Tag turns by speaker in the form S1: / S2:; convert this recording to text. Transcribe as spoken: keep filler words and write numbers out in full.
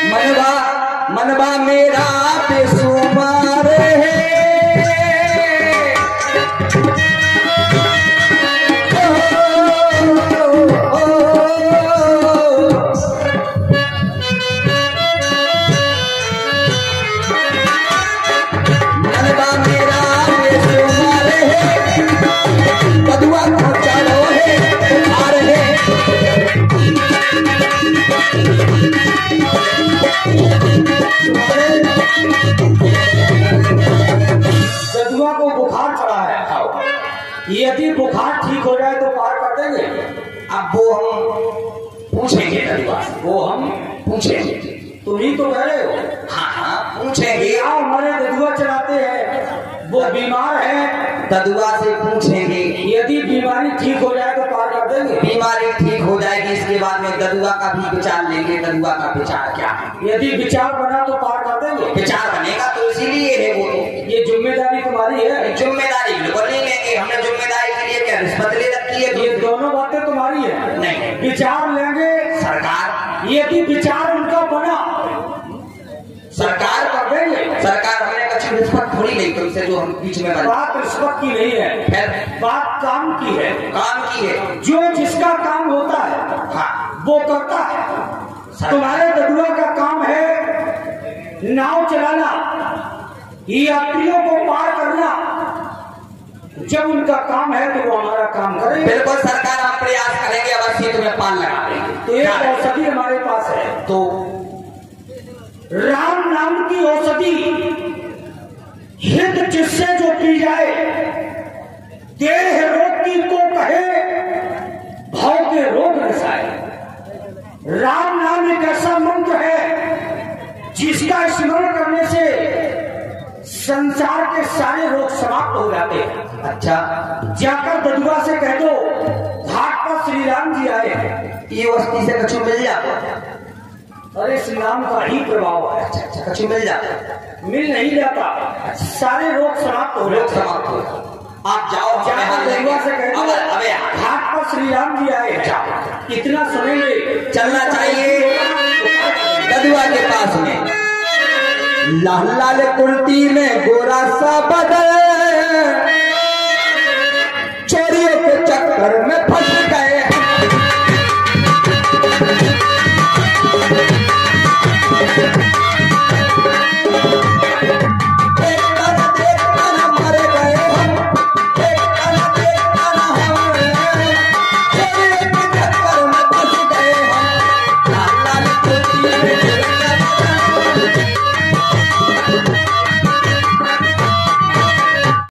S1: मनवा मनवा मेरा बेसुमार है, मनवा मेरा बेसुमार है, कदुआ खोचा रो है बुखार है।
S2: कदुआ को बुखार चढ़ा है, यदि बुखार ठीक हो जाए तो पार कर देंगे।
S1: अब वो हम पूछेंगे कदुआ से,
S2: वो हम
S1: पूछेंगे।
S2: तुम ही तो कह रहे हो।
S1: हाँ हाँ पूछेंगे।
S2: क्या हमारे कदुआ चलाते हैं, वो बीमार है,
S1: कदुआ से पूछेंगे।
S2: यदि बीमारी ठीक हो जाए तो पार कर देंगे।
S1: बीमारी ठीक हो जाएगी, इसके बाद में कदुआ का भी विचार लेंगे। कदुआ का विचार क्या है?
S2: यदि विचार बना तो पार कर देंगे।
S1: विचार बनेगा तो इसीलिए है वो।
S2: ये जिम्मेदारी तुम्हारी है।
S1: जिम्मेदारी बिल्कुल नहीं लेंगे, हमने जिम्मेदारी के लिए क्या रिश्वत ले रखी है?
S2: ये दोनों बातें तुम्हारी है।
S1: नहीं,
S2: विचार लेंगे
S1: सरकार।
S2: यदि विचार उनका बना
S1: सरकार कर देंगे। सरकार हमने कुछ रिश्वत थोड़ी नहीं तुमसे जो हम बीच में बने।
S2: बात रिश्वत की नहीं है,
S1: फिर
S2: बात काम की है।
S1: काम की है,
S2: जो जिसका काम होता है
S1: हाँ
S2: वो करता है। तुम्हारे कदुआ का काम है नाव चलाना, यात्रियों को पार करना। जब उनका काम है तो वो हमारा काम करेंगे।
S1: बिल्कुल सरकार हम प्रयास करेंगे, अवश्य तुम्हें पार लगा देंगे।
S2: तो एक औषधि हमारे पास है,
S1: तो
S2: राम नाम की औषधि, हित जिससे जो पी जाए, देह रोग की को कहे, भाव के रोग नसाए। राम नाम एक ऐसा मंत्र है जिसका स्मरण करने से संसार के सारे रोग समाप्त हो जाते हैं।
S1: अच्छा,
S2: जाकर कदुआ से कह दो घाट पर श्री राम जी आए हैं,
S1: ये वस्ती से कछु मिल जाता।
S2: अरे श्री राम का ही प्रभाव है।
S1: अच्छा अच्छा, कछु मिल जाता।
S2: मिल नहीं जाता, सारे रोग समाप्त हो
S1: लोग
S2: जाते हैं।
S1: समाप्त हो। आप जाओ,
S2: जाकर कदुआ से कह दो
S1: अबे अबे
S2: घाट पर श्री राम जी आए हैं, इतना समय में
S1: चलना चाहिए कदुआ के पास में। लाल लाल कुर्ती में गोरा सा बदल, चोरियों के चक्कर में